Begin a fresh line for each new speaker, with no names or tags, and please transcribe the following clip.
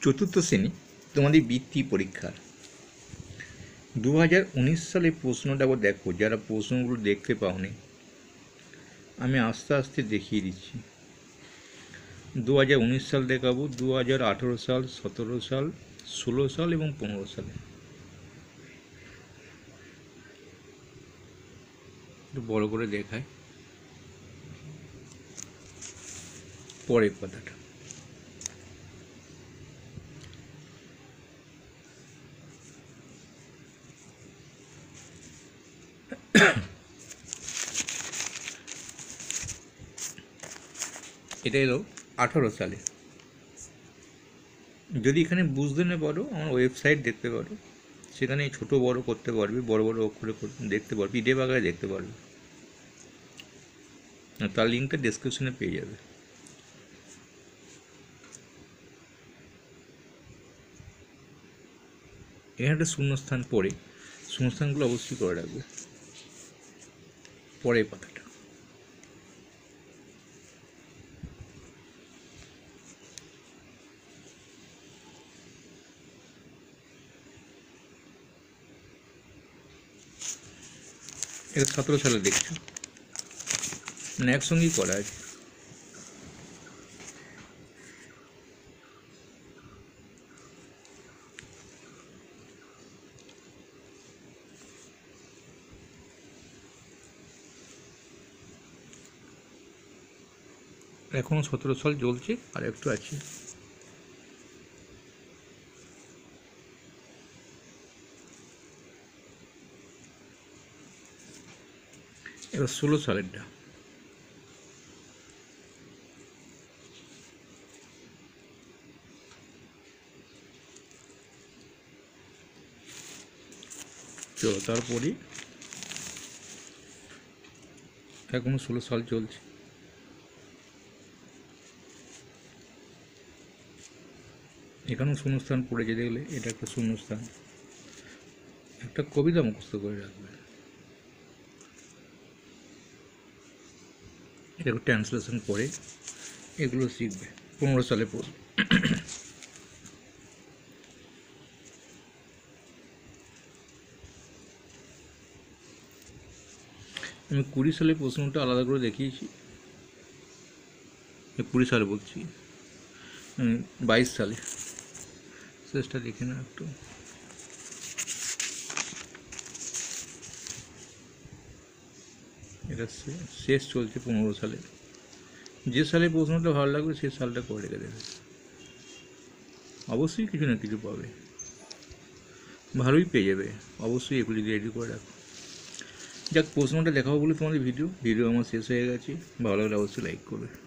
চতুর্থ শ্রেণী তোমাদের বৃত্তি পরীক্ষার 2019 সালে প্রশ্নটা আবার দেখো, যারা প্রশ্নগুলো দেখতে পাওনি আমি আস্তে আস্তে দেখিয়ে দিচ্ছি। 2019 সাল দেখাবো, 2018 সাল, 17 সাল, 16 সাল এবং 15 সালে। একটু বড় করে দেখায় পরের কথাটা। এটা এলো 18 সালে। যদি এখানে বুঝতে না পারো, আমার ওয়েবসাইট দেখতে পারো, সেখানে ছোট বড় করতে পারবে, বড় বড় অক্ষরে দেখতে পারবে, পিডিএফ আকারে দেখতে পারবে। তার লিঙ্কটা ডেসক্রিপশনে পেয়ে যাবে। এখানে একটা শূন্যস্থান পড়ে, শূন্যস্থানগুলো অবশ্যই করে রাখবে। পরের পাতাটা এটা 17 সালে দেখছো, মানে একসঙ্গেই করা আছে। এখনো 17 সাল চলছে, আর একটু আছে। এবার 16 সালেরটা। চলো তারপরে এখনো 16 সাল চলছে। এখানেও শূন্যস্থান পড়েছে, দেখলে এটা একটা শূন্যস্থান। একটা কবিতা মুখস্থ করে রাখবে, এটা ট্রান্সলেশন করে এগুলো শিখবে। 15 সালে পড়বে। আমি 20 সালে প্রশ্নটা আলাদা করে দেখিয়েছি। 20 সালে বলছি, 22 সালে শেষটা দেখে না একটু। এটা শেষ চলছে 15 সালে। যে সালে প্রশ্নটা ভালো লাগবে সে সালটা করে রেখে দেবে, অবশ্যই কিছু না কিছু পাবে, ভালোই পেয়ে যাবে অবশ্যই। এগুলো যদি রেডি করে রাখো। যাক, প্রশ্নটা দেখাবো বলে তোমাদের ভিডিও আমার শেষ হয়ে গেছে। ভালো লাগলে অবশ্যই লাইক করবে।